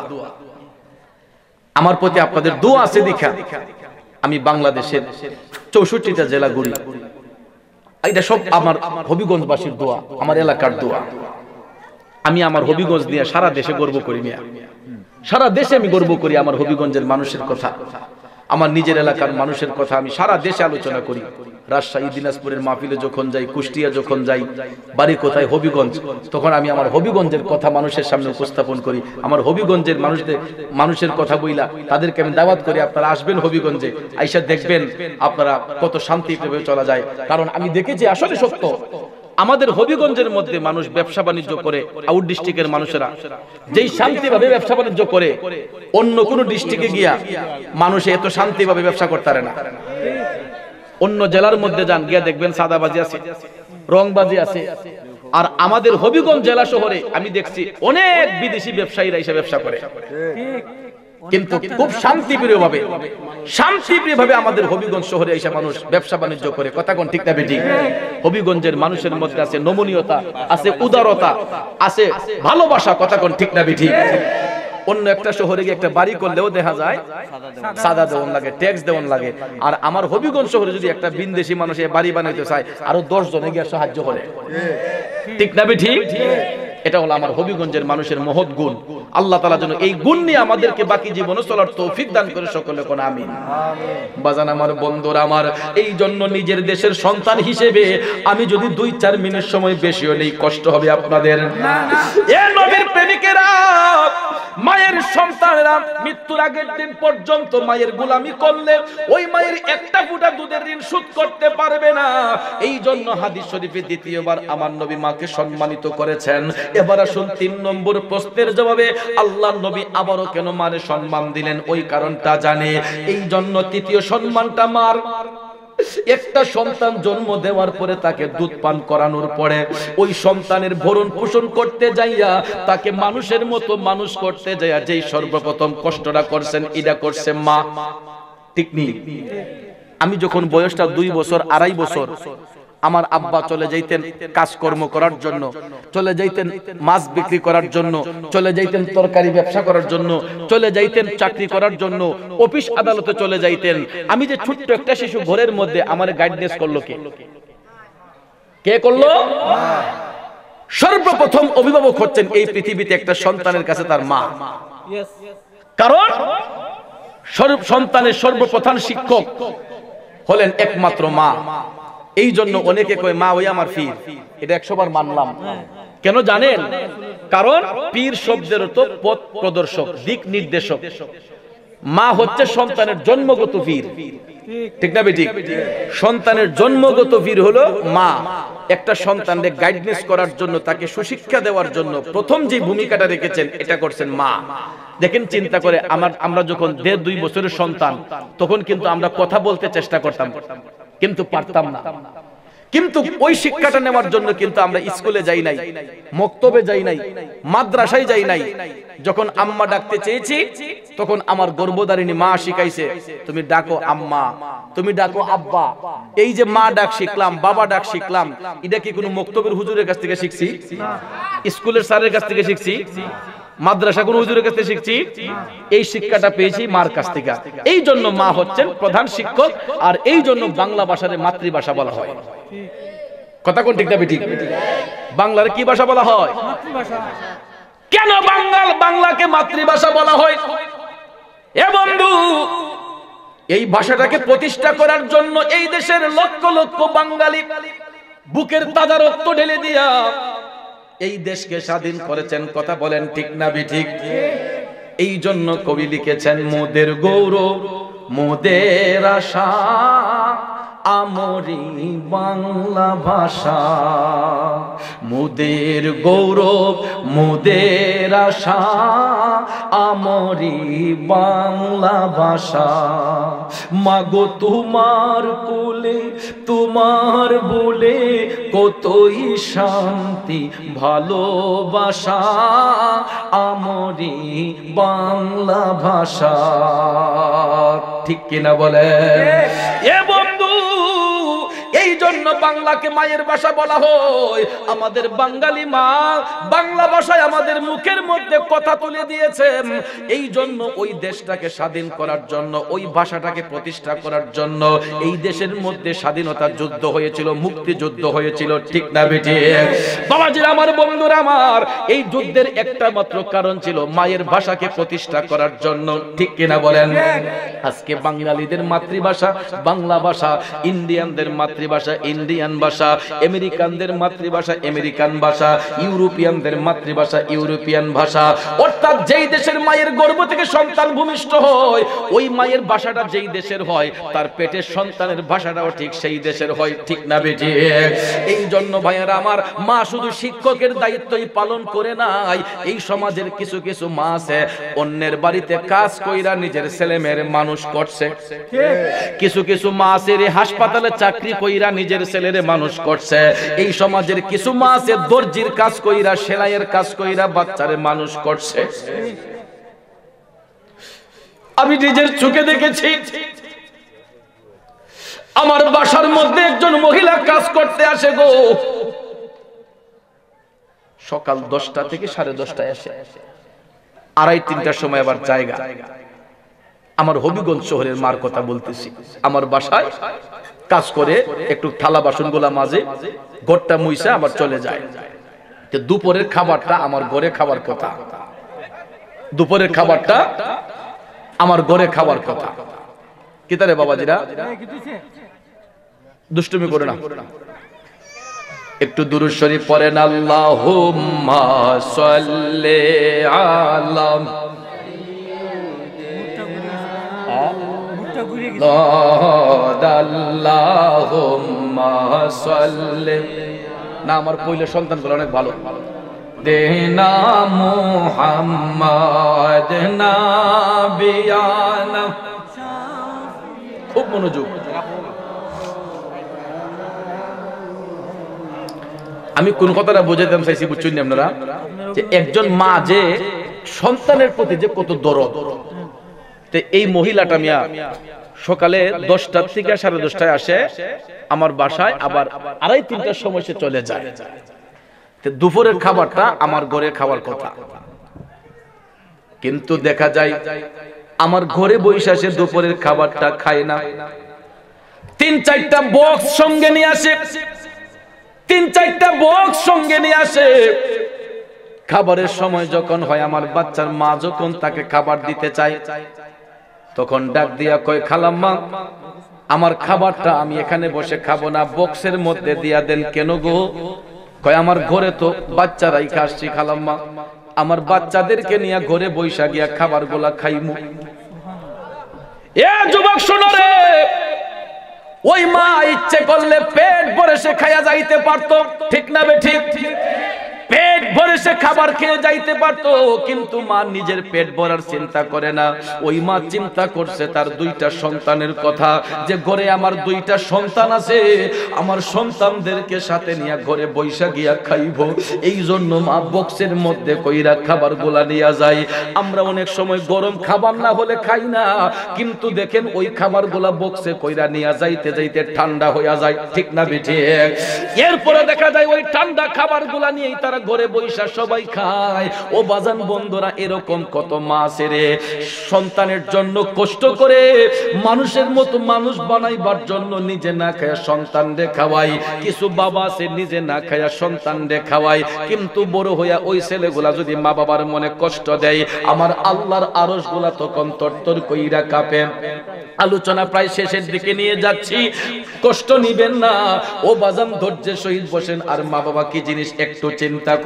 আমার প্রতি আপনাদের দোয়া আছে দেখা আমি বাংলাদেশের চৌষট্টিটা জেলা ঘুরি। এটা সব আমার হবিগঞ্জবাসীর দোয়া, আমার এলাকার দোয়া। আমি আমার হবিগঞ্জ নিয়ে সারা দেশে গর্ব করি মিয়া। সারা দেশে আমি গর্ব করি আমার হবিগঞ্জের মানুষের কথা, আমার নিজের এলাকার মানুষের কথা আমি সারা দেশে আলোচনা করি। রাজশাহী, দিনাজপুরের মাহফিলে যখন যাই, কুষ্টিয়া যখন যাই, বাড়ি কোথায় হবিগঞ্জ, তখন আমি আমার হবিগঞ্জের কথা মানুষের সামনে উপস্থাপন করি। আমার হবিগঞ্জের মানুষদের মানুষের কথা বইলা তাদেরকে আমি দাওয়াত করি, আপনারা আসবেন হবিগঞ্জে, আইসা দেখবেন আপনারা কত শান্তিভাবে চলা যায়। কারণ আমি দেখেছি আসলে সত্য, আমাদের হবিগঞ্জের মধ্যে মানুষ ব্যবসা বাণিজ্য করে, আউট ডিস্ট্রিক্টের মানুষেরা যেই শান্তিভাবে ব্যবসা বাণিজ্য করে, অন্য কোন ডিস্ট্রিক্টে গিয়া মানুষ এত শান্তিভাবে ব্যবসা করতে পারে না। অন্য জেলার মধ্যে যান, গিয়া দেখবেন সাদাবাজি আছে, রংবাজি আছে। আর আমাদের হবিগঞ্জ জেলা শহরে আমি দেখছি অনেক বিদেশি ব্যবসায়ীরা এসে ব্যবসা করে, কিন্তু খুব শান্তিপ্রিয় ভাবে শান্তিপ্রিয় ভাবে আমাদের হবিগঞ্জ শহরে এসে মানুষ ব্যবসা বাণিজ্য করে। কথা কোন ঠিক না বেঠিক? হবিগঞ্জের মানুষের মধ্যে আছে নমনীয়তা, আছে উদারতা, আছে ভালোবাসা। কথা কোন ঠিক না বেঠিক? অন্য একটা শহরে গিয়ে একটা বাড়ি করলেও দেখা যায় সাদা দেওয়ান লাগে, ট্যাক্স দেওয়ান লাগে। আর আমার হবিগঞ্জ শহরে যদি একটা বিদেশি মানুষ বাড়ি বানাইতে চায়, আরো দশ জনে গিয়ে সাহায্য করে। ঠিক না বেঠিক? এটা হলো আমার হবিগঞ্জের মানুষের মহৎ গুণ। আল্লাহ তাআলা যেন এই গুণ নিয়ে আমাদেরকে বাকি জীবনে চলার তৌফিক দান করে, সকলে কোন আমিন। বাজান আমার, বন্ধুরা আমার, এই জন্য নিজের দেশের সন্তান হিসেবে আমি যদি দুই চার মিনিট সময় বেশিও নেই, কষ্ট হবে আপনাদের। এ নবীর প্রেমিকেরা, মায়ের সন্তানেরা মৃত্যুর আগের দিন পর্যন্ত মায়ের গোলামি করলে ওই মায়ের একটা ফোঁটা দুধের ঋণ শোধ করতে পারবে না। এই জন্য হাদিস শরীফে দ্বিতীয়বার আমার নবী মাকে সম্মানিত করেছেন। এবার আসুন তিন নম্বর প্রশ্নের জবাবে, আল্লাহর নবী আবারও কেন মারে সম্মান দিলেন? ওই কারণটা জানে। এই জন্য তৃতীয় সম্মানটা মার। একটা সন্তান জন্ম দেওয়ার পরে তাকে দুধ পান করানোর পরে ওই সন্তানের ভরণ পোষণ করতে যাইয়া, তাকে মানুষের মতো মানুষ করতে যাইয়া যেই সর্বপ্রথম কষ্টটা করছেন, এটা করছে মা। ঠিক নেই? আমি যখন বয়সটা দুই বছর আড়াই বছর, আমার আব্বা চলে যাইতেন কাজকর্ম করার জন্য, চলে যাইতেন মাছ বিক্রি করার জন্য, চলে যাইতেন তরকারি ব্যবসা করার জন্য, চলে যাইতেন চাকরি করার জন্য, অফিস আদালতে চলে যাইতেন। আমি যে ছোট্ট একটা শিশু, ঘরের মধ্যে আমার গাইডনেস করলো কে? কে করলো? সর্বপ্রথম অভিভাবক হচ্ছেন এই পৃথিবীতে একটা সন্তানের কাছে তার মা। কারণ সন্তানের সর্বপ্রধান শিক্ষক হলেন একমাত্র মা। এই জন্য অনেকে কয় মা ওই আমার পীর। এটা একশো বার মানলাম। কেন জানেন? কারণ পীর শব্দের অর্থ পথ প্রদর্শক, দিক নির্দেশক। মা হচ্ছে সন্তানের জন্মগত পীর। ঠিক না বেঠিক? সন্তানের জন্মগত পীর হলো মা। একটা সন্তানকে গাইডনেস করার জন্য, তাকে সুশিক্ষা দেওয়ার জন্য প্রথম যে ভূমিকাটা রেখেছেন, এটা করছেন মা। দেখেন, চিন্তা করে আমার আমরা যখন দেড় দুই বছরের সন্তান, তখন কিন্তু আমরা কথা বলতে চেষ্টা করতাম, কিন্তু পারতাম না। কিন্তু ওই শিক্ষাটা নেওয়ার জন্য কিন্তু আমরা স্কুলে যাই নাই, মক্তবে যাই নাই, মাদ্রাসায় যাই নাই। যখন আম্মা ডাকতে চেয়েছি, তখন আমার গর্ভধারিণী মা শিখাইছে, তুমি ডাকো আম্মা, তুমি ডাকো আব্বা। এই যে মা ডাক শিখলাম, বাবা ডাক শিখলাম, এটা কি কোনো মক্তবের হুজুরের কাছ থেকে শিখছি? স্কুলের স্যারের কাছ থেকে শিখছি? মাদ্রাসা কোন হুজুরের কাছ থেকে শিখছি? এই শিক্ষাটা পেয়েছি মার কাছ থেকে। এই জন্য মা হচ্ছেন প্রধান শিক্ষক। আর এই জন্য বাংলা ভাষার মাতৃভাষা বলা হয়। কথা কোন ঠিক না বেঠিক? বাংলার কি ভাষা বলা হয়? মাতৃভাষা। কেন বাঙাল বাংলাকে মাতৃভাষা বলা হয়? এ বন্ধু, এই ভাষাটাকে প্রতিষ্ঠা করার জন্য এই দেশের লক্ষ লক্ষ বাঙালি বুকের তাজা রক্ত ঢেলে দিয়া এই দেশকে স্বাধীন করেছেন। কথা বলেন ঠিক না বেঠিক? এই জন্য কবি লিখেছেন, মোদের গৌরব মোদের আশা, আমরি বাংলা ভাষা, মোদের গৌরব মোদের আশা, আমরি বাংলা ভাষা। মাগো তোমার কোলে তোমার বলে কতই শান্তি ভালোবাসা, আমরি বাংলা ভাষা। ঠিক কিনা বলে? এ বন্ধু, এই জন্য বাংলাকে মায়ের ভাষা বলা হয়। আমাদের বাঙালি মা বাংলা ভাষায় আমাদের মুখের মধ্যে কথা তুলে দিয়েছেন। এই জন্য ওই দেশটাকে স্বাধীন করার জন্য, ওই ভাষাটাকে প্রতিষ্ঠা করার জন্য এই দেশের মধ্যে স্বাধীনতা যুদ্ধ হয়েছিল, মুক্তিযুদ্ধ হয়েছিল। ঠিক না বেটি? বাবাজিরা আমার, বন্ধুরা আমার, এই যুদ্ধের একটা মাত্র কারণ ছিল মায়ের ভাষাকে প্রতিষ্ঠা করার জন্য। ঠিক কিনা বলেন? আজকে বাঙালিদের মাতৃভাষা বাংলা ভাষা, ইন্ডিয়ানদের মাতৃভাষা ইন্ডিয়ান ভাষা, আমেরিকানদের মাতৃভাষা আমেরিকান ভাষা, ইউরোপিয়ানদের মাতৃভাষা ইউরোপিয়ান ভাষা। অর্থাৎ যেই দেশের মায়ের গর্ভ থেকে সন্তান ভূমিষ্ঠ হয়, ওই মায়ের ভাষাটা যেই দেশের হয়, তার পেটের সন্তানের ভাষাটাও ঠিক সেই দেশের হয়। ঠিক না বেটি? এই জন্য ভাইয়েরা আমার, মা শুধু শিক্ষকের দায়িত্বই পালন করে নাই। এই সমাজের কিছু কিছু মা আছে অন্যের বাড়িতে কাজ কইরা নিজের ছেলে মেয়ের মানুষ করছে। কিছু কিছু মা আছে হাসপাতালে চাকরি কইরা নিজের ছেলেরে মানুষ করছে। এই সমাজের কিছু মা আছে দর্জির কাজ কইরা, সেলাইয়ের কাজ কইরা বাচ্চারে মানুষ করছে। আমি নিজের চোখে দেখেছি, আমার বাসার মধ্যে একজন মহিলা কাজ করতে আসে গো, সকাল দশটা থেকে সাড়ে দশটায় আসে, আড়াই তিনটার সময় আবার জায়গা। আমার হবিগঞ্জ শহরের মার কথা বলতেছি। আমার বাসায় কাজ করে একটু থালা বাসন গুলা মাঝে ঘরটা মুইসা আবার চলে যায়। দুপুরের খাবারটা আমার ঘরে খাবার কথা, দুপুরের খাবারটা আমার ঘরে খাবার কথা। কি তারে বাবাজিরা? দুষ্টুমি করে না, একটু দুরূদ শরীফ পড়েন। আল্লাহুম্মা সাল্লি আলা আল্লাহুম্মা সাল্লি না, আমার পয়লা সন্তানগুলো অনেক ভালো। দেনা মুহাম্মদ নাবিয়ানা, খুব মনোযোগ। আমি কোন কথাটা বুঝাইতাম চাইছি বুঝছেন আপনারা, যে একজন মা যে সন্তানের প্রতি যে কত দরদ। এই মহিলাটা মিয়া সকালে দশটার থেকে সাড়ে দশটায় আসে আমার বাসায়, আবার আড়াই তিনটার সময় সে চলে যায়। দুপুরের খাবারটা আমার ঘরে খাওয়ার কথা, কিন্তু দেখা যায় আমার ঘরে বসে সে দুপুরের খাবারটা খায় না। তিন চারটা বক্স সঙ্গে নিয়ে আসে, তিন চারটা বক্স সঙ্গে নিয়ে আসে। খাবারের সময় যখন হয়, আমার বাচ্চার মা যখন তাকে খাবার দিতে চায়, তখন ডাক দিয়া কয়, খালাম্মা আমার খাবারটা আমি এখানে বসে খাবো না, বক্সের মধ্যে দিয়া দেন। কেন গো? কয় আমার ঘরে তো বাচ্চারাই খাচ্ছি খালাম্মা, আমার বাচ্চাদেরকে নিয়ে ঘরে বৈশা গিয়া খাবার গুলা খাইমু। এ যুবক শোনো রে, ওই মা ইচ্ছে করলে পেট ভরে সে খাইয়া যাইতে পারতো। ঠিক না বে ঠিক? পেট ভরে সে খাবার খেয়ে যাইতে পারতো, কিন্তু মা নিজের পেট ভরার চিন্তা করে না। ওই মা চিন্তা করছে তার দুইটা সন্তানের কথা, যে ঘরে আমার দুইটা সন্তান আছে, আমার সন্তানদেরকে সাথে নিয়ে ঘরে বৈশা গিয়া খাইব। এই জন্য মা বক্সের মধ্যে কইরা খাবার গুলা নিয়ে যায়। আমরা অনেক সময় গরম খাবার না হলে খাই না, কিন্তু দেখেন ওই খাবার গুলা বক্সে কইরা নিয়ে যাইতে যাইতে ঠান্ডা হইয়া যায়। ঠিক না বেঠি? এরপরে দেখা যায় ওই ঠান্ডা খাবার গুলা নিয়েই তারা ঘরে বৈশা সবাই খায়। ও বাজান বন্ধুরা, এরকম কত মা আছে রে, সন্তানের জন্য কষ্ট করে মানুষের মতো মানুষ বানাইবার জন্য নিজে না খায়া সন্তান রে খাওয়াই। কিছু বাবা আছে নিজে না খায়া সন্তান রে খাওয়াই, কিন্তু বড় হইয়া ওই ছেলেগুলা যদি মা বাবার মনে কষ্ট দেয়, আমার আল্লাহর আরশ গুলা তখন তরতর কইরা কাঁপে। আলোচনা প্রায় শেষের দিকে নিয়ে যাচ্ছি, কষ্ট নিবেন না ও বাজান, ধৈর্যের সহিত বসেন। আর মা বাবা কি জিনিস একটু চিন্তা করেন।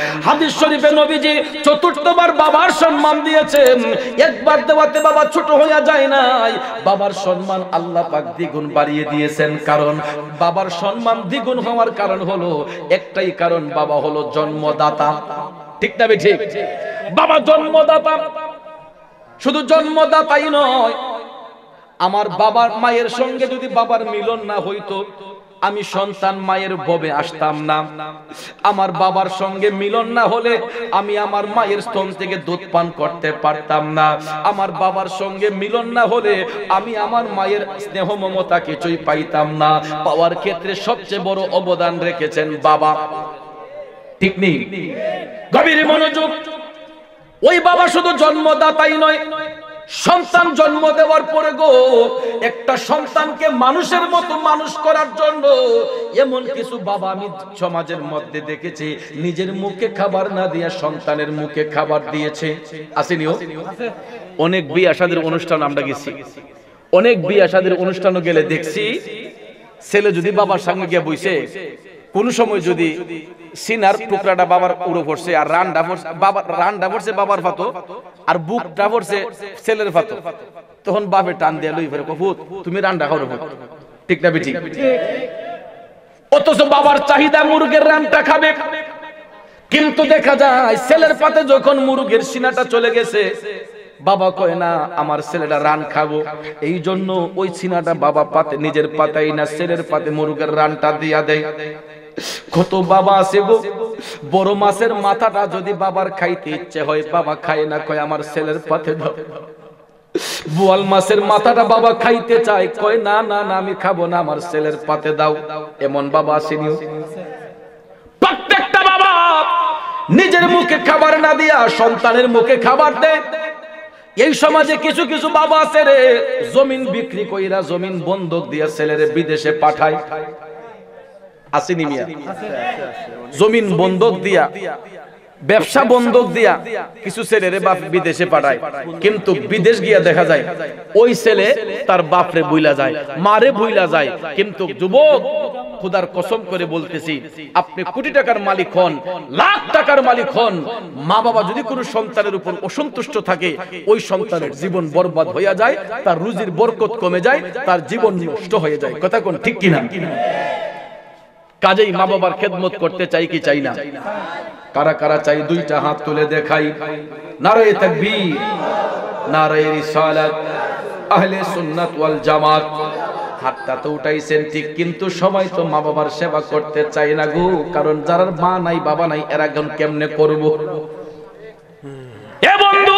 হাদিস শরীফে নবীজি চতুর্থবার বাবার সম্মান দিয়েছেন। একবার দেওয়াতে বাবা ছোট হয়ে যায় নাই, বাবার সম্মান আল্লাহ পাক দ্বিগুণ বাড়িয়ে দিয়েছেন। কারণ বাবার সম্মান দ্বিগুণ হওয়ার কারণ হলো একটাই কারণ, বাবা হলো জন্মদাতা। ঠিক না ঠিক? বাবা জন্মদাতা। শুধু জন্মদাতাই নয়, আমার বাবার মায়ের সঙ্গে যদি বাবার মিলন না হইতো আমি সন্তান মায়ের ববে আসতাম না। আমার বাবার সঙ্গে মিলন না হলে আমি আমার মায়ের স্তন থেকে দুধ পান করতে পারতাম না। আমার বাবার সঙ্গে মিলন না হলে আমি আমার মায়ের স্নেহ মমতা কিছুই পাইতাম না। পাওয়ার ক্ষেত্রে সবচেয়ে বড় অবদান রেখেছেন বাবা। ঠিক নেই? গভীর মনোযোগ। ওই বাবা শুধু জন্মদাতাই নয়, সন্তান জন্ম দেওয়ার পরে গো একটা সন্তানকে মানুষের মতো মানুষ করার জন্য এমন কিছু বাবা আমি সমাজের মধ্যে দেখেছি, নিজের মুখে খাবার না দিয়া সন্তানের মুখে খাবার দিয়েছে। আসেনিও? অনেক বিয়ে শাদীর অনুষ্ঠান আমরা গেছি, অনেক বিয়ে শাদীর অনুষ্ঠানও গেলে দেখছি ছেলে যদি বাবার সঙ্গে গিয়ে বইছে, কোন সময় যদি সিনার টুকরাটা বাবার উড়ো পড়ছে আর রান্ডা পড়ছে বাবার রান্ডা পড়ছে বাবার ফাতো আর বুকটা পড়ছে ছেলের ফাতো, তখন বাপে টান দিয়ে লই ফেরে কফুত তুমি রান্ডা খাও। ঠিক না বেটি? অথচ বাবার চাহিদা মুরগের রান্ডা খাবে, কিন্তু দেখা যায় ছেলের পাতে যখন মুরগের সিনাটা চলে গেছে বাবা কয় না আমার ছেলেটা রান খাবো, এই জন্য ওই সিনাটা বাবা পাতে নিজের পাতাই না ছেলের পাতে মুরগের রানটা দিয়া দেয়। কত বাবা আছে গো, বড় মাছের মাথাটা যদি বাবার খাইতে ইচ্ছে হয় বাবা খায় না, কয় আমার ছেলের পাতে দাও। বোয়াল মাছের মাথাটা বাবা খাইতে চায়, কয় না না না আমি খাবো না, আমার ছেলের পাতে দাও। এমন বাবা আসেনিও? প্রত্যেকটা বাবা নিজের মুখে খাবার না দিয়া সন্তানের মুখে খাবার দেয়। এই সমাজে কিছু কিছু বাবা আছে রে, জমিন বিক্রি কইরা জমিন বন্ধক দিয়া ছেলেরে বিদেশে পাঠায়। আসেনি মিয়া? জমিন বন্ধক দিয়া, ব্যবসা বন্ধক দিয়া কিছু ছেলেরে বাপ বিদেশে পাঠায়, কিন্তু বিদেশ গিয়া দেখা যায় ওই ছেলে তার বাপরে ভুইলা যায়, মারে ভুইলা যায়। কিন্তু যুবক খোদার কসম করে বলতেছি, আপনি কোটি টাকার মালিক হন, লাখ টাকার মালিক হন, মা বাবা যদি কোনো সন্তানের উপর অসন্তুষ্ট থাকে ওই সন্তানের জীবন বরবাদ হইয়া যায়, তার রুজির বরকত কমে যায়, তার জীবন নষ্ট হয়ে যায়। কথা কোন ঠিক কিনা? কাজেই মা বাবার খেদমত করতে চাই কি চাই না? কারা কারা চাই দুইটা হাত তুলে দেখাই। নারায়ে তাকবীর, নারায়ে রিসালাত, আহলে সুন্নাত ওয়াল জামাত। হাতটা তো উঠাইছেন ঠিক, কিন্তু সবাই তো মা বাবার সেবা করতে চায় না গো। কারণ যারা মা নাই বাবা নাই এরা এখন কেমনে করব? এ বন্ধু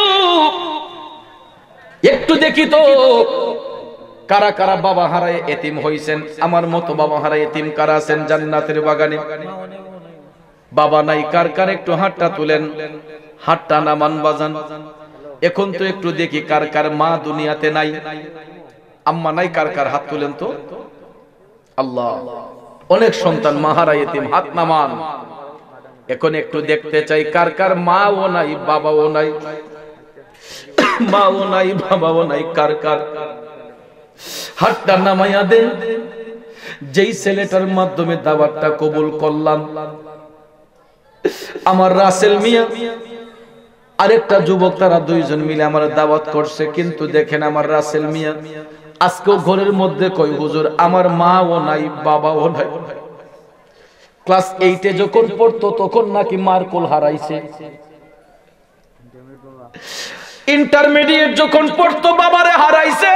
একটু দেখি তো কারা কারা বাবা হারায় এতিম হইছেন। আমার মতো বাবা হারায় এতিম কারা আছেন জান্নাতের বাগানে? বাবা নাই কার কার একটু হাতটা তুলেন, হাতটা নামান বাজান। এখন তো একটু দেখি কার কার মা দুনিয়াতে নাই, আম্মা নাই, কার কার হাত তুলেন তো। আল্লাহ, অনেক সন্তান মা হারায় এতিম, হাত নামান। এখন একটু দেখতে চাই কার কার মাও নাই বাবাও নাই, মাও নাই বাবাও নাই, কার কার হাতটা নামাইয়া দেন। যেই ছেলেটার মাধ্যমে দাওয়াতটা কবুল করলাম, আমার রাসেল মিয়া আরেকটা যুবক, তারা দুইজন মিলে আমার দাওয়াত করছে। কিন্তু দেখেন আমার রাসেল মিয়া আজকেও ঘরের মধ্যে কই হুজুর আমার মাও নাই বাবাও নাই। ক্লাস এইটে যখন পড়তো তখন নাকি মার কোল হারাইছে, ইন্টারমিডিয়েট যখন পড়তো বাবারে হারাইছে।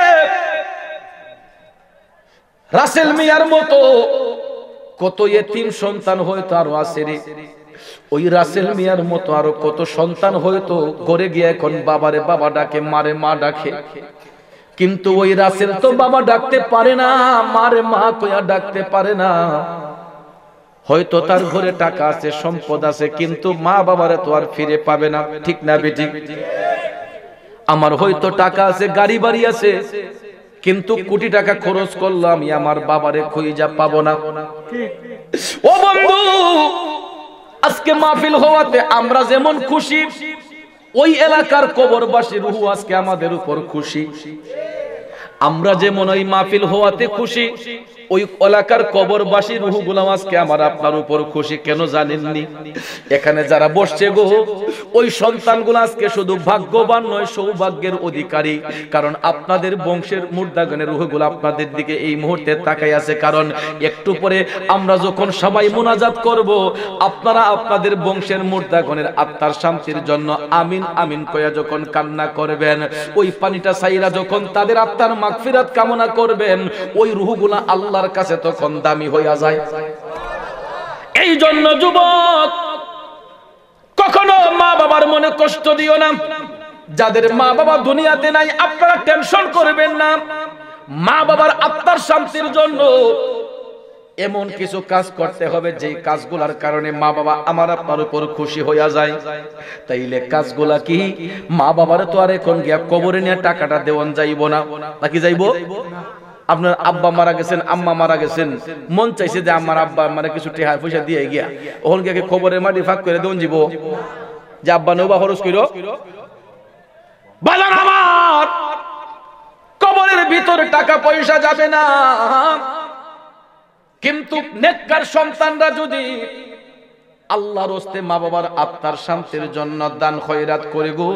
রাসেল মিয়ার মতো কত এতিম সন্তান হয়তো আরো আছে রে। ওই রাসেল মিয়ার মতো আরো কত সন্তান হয়তো ঘরে গিয়ে এখন বাবারে বাবা ডাকে, মারে মা ডাকে। কিন্তু ওই রাসেল তো বাবা ডাকতে পারে না, মারে মা কইয়া ডাকতে পারে না। হয়তো তার ঘরে টাকা আছে, সম্পদ আছে, কিন্তু মা বাবারে তো আর ফিরে পাবে না। ঠিক না বেটি? আমার হয়তো টাকা আছে, গাড়ি বাড়ি আছে, কিন্তু কোটি টাকা খরচ করলাম আমার বাবারে খুঁজা পাবো না। ও বন্ধু, আজকে মাহফিল হওয়াতে আমরা যেমন খুশি, ওই এলাকার কবরবাসী রুহু আজকে আমাদের উপর খুশি। আমরা যে মনে হয় মাহফিল হওয়াতে খুশি, ওই এলাকার কবরবাসী রূহগুলো আজকে আমার আপনার উপর খুশি। কেন জানেননি? এখানে যারা বসছে গো, ওই সন্তানগুলো আজকে শুধু ভাগ্যবান নয়, সৌভাগ্যের অধিকারী। কারণ আপনাদের বংশের মুর্দাগণের রূহগুলো আপনাদের দিকে এই মুহূর্তে তাকাই আছে। কারণ একটু পরে আমরা যখন সবাই মুনাজাত করব, আপনারা আপনাদের বংশের মুর্দাগণের আত্মার শান্তির জন্য আমিন আমিন কয়া যখন কান্না করবেন, ওই পানিটা সাইরা যখন তাদের আত্মার মাগফিরাত কামনা করবেন, ওই রূহগুলো আল্লাহর কাছে তখন দামি হইয়া যায়। এই জন্য যুবক, কখনো মা বাবার মনে কষ্ট দিও না। যাদের মা বাবা দুনিয়াতে নাই, আপনারা টেনশন করবেন না। মা বাবার আত্মার শান্তির জন্য এমন কিছু কাজ করতে হবে যে কাজগুলোর কারণে মা বাবা আমার আপনার উপর খুশি হইয়া যায়। তাইলে কাজগুলা কি? মা বাবার তো আর এখন গিয়া কবরে নিয়ে টাকাটা দেওয়ান যাইব না, নাকি যাইব? আপনার আব্বা মারা গেছেন, আম্মা মারা গেছেন, মন চাইছে যে আমার আব্বা মানে কিছু টাকা পয়সা দিয়ে গিয়া ওখান গিয়ে কবরের মাটি ফাঁক করে দেওয়ান যাব, যে আব্বা নৌবা খরচ কইরো। বাজার আমার কবরের ভিতরে টাকা পয়সা যাবে না। কিন্তু নেককার সন্তানরা যদি আল্লাহর হস্তে মা বাবার আত্মার শান্তির জন্য দান খয়রাত করে গো,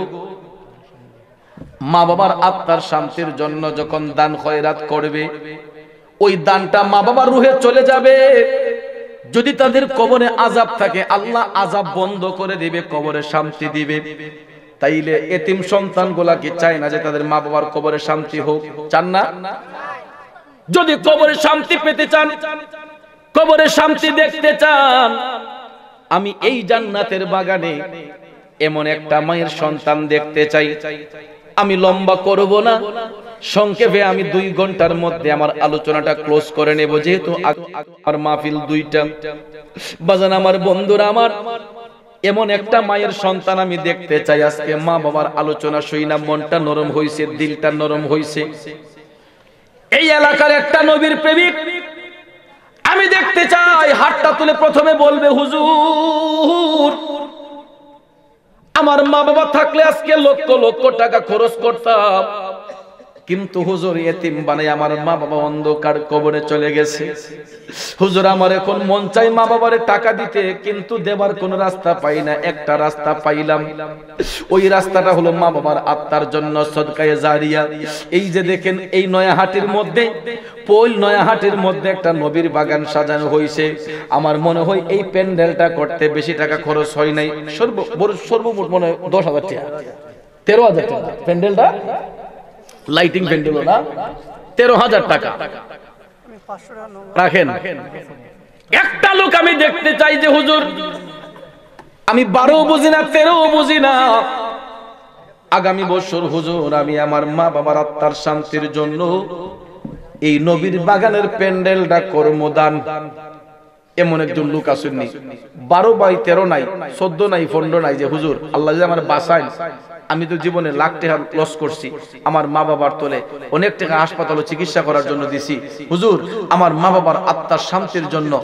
মা বাবার আত্মার শান্তির জন্য যখন দান খয়রাত করবে, ওই দানটা মা বাবার রুহে চলে যাবে। যদি তাদের কবরে আযাব থাকে, আল্লাহ আযাব বন্ধ করে দিবে, কবরে শান্তি দিবে। তাইলে এতিম সন্তানগুলা কি চায় না যে তাদের মা বাবার কবরে শান্তি হোক? চান না? যদি কবরে শান্তি পেতে চান, কবরে শান্তি দেখতে চান, আমি এই জান্নাতের বাগানে এমন একটা মায়ের সন্তান দেখতে চাই। আমি লম্বা করব না, সংক্ষেপে আমি দুই ঘন্টার মধ্যে আমার আলোচনাটা ক্লোজ করে নেব, যেহেতু আমার মাহফিল দুইটা। বাজান আমার বন্ধুরা আমার, এমন একটা মায়ের সন্তান আমি দেখতে চাই। আজকে মা বাবার আলোচনা শুই না মনটা নরম হইছে, দিলটা নরম হইছে। এই এলাকার একটা নবীর প্রেমিক আমি দেখতে চাই, হাতটা তুলে প্রথমে বলবে, হুজুর আমার মা বাবা থাকলে আজকে লক্ষ লক্ষ টাকা খরচ করতাম, কিন্তু হুজুর এতিম বানাই আমার মা বাবা অন্ধকার কবরে চলে গেছে। হুজুর আমার এখন মন চাই মা বাবারে টাকা দিতে, কিন্তু দেবার কোন রাস্তা পাই না। একটা রাস্তা পাইলাম, ওই রাস্তাটা হলো মা বাবার আত্মার জন্য সদকায়ে জারিয়া। এই যে দেখেন, এই নয়াহাটির মধ্যে, পোল নয়াহাটির মধ্যে একটা নবীর বাগান সাজানো হয়েছে। আমার মনে হয় এই প্যান্ডেলটা করতে বেশি টাকা খরচ হয় নাই, সর্ব সর্বমোট মনে হয় দশ হাজার টাকা, তেরো হাজার টাকা প্যান্ডেলটা, লাইটিং প্যান্ডেল না, তেরো হাজার টাকা রাখেন। একটা লোক আমি দেখতে চাই যে হুজুর আমি বারো বুঝি না, তেরো বুঝি না, আগামী বছর হুজুর আমি আমার মা বাবার আত্মার শান্তির জন্য এই নবীর বাগানের প্যান্ডেলটা করবো দান। এমন একজন লোক আসেননি, বারো বাই তেরো নাই, চোদ্দ নাই, পনেরো নাই, যে হুজুর আল্লাহ যে আমার বাসায়, আমি তো জীবনে লাখ টাকা লস করছি, আমার মা বাবার তোলে অনেক টাকা হাসপাতালে চিকিৎসা করার জন্য দিছি, হুজুর আমার মা বাবার আত্মার শান্তির জন্য